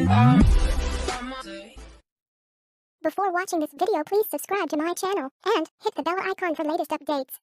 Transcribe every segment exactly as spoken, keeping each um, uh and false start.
Before watching this video, please subscribe to my channel and hit the bell icon for latest updates.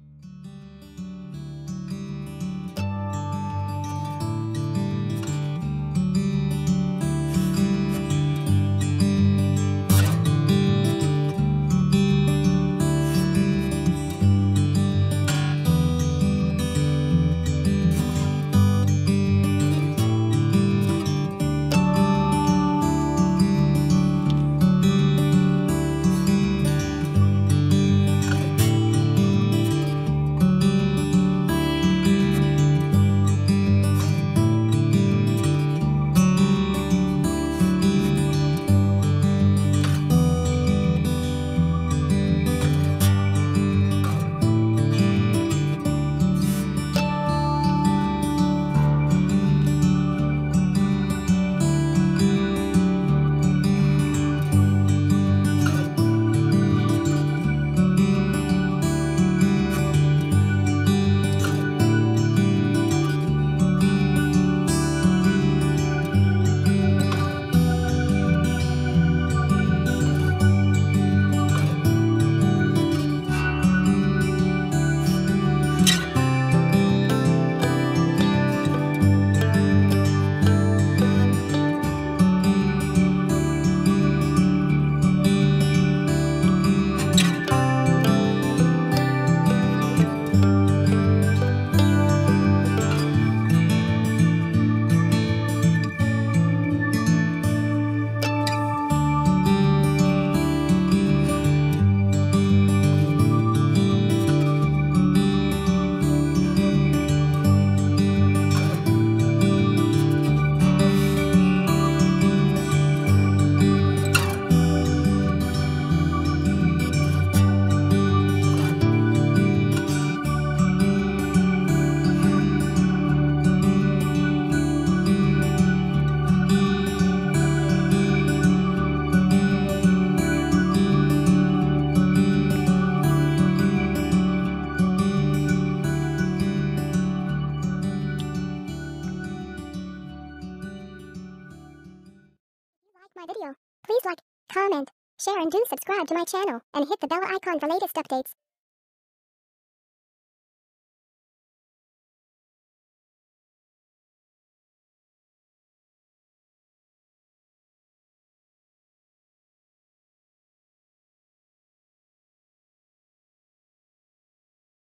My video, please like, comment, share and do subscribe to my channel and hit the bell icon for latest updates.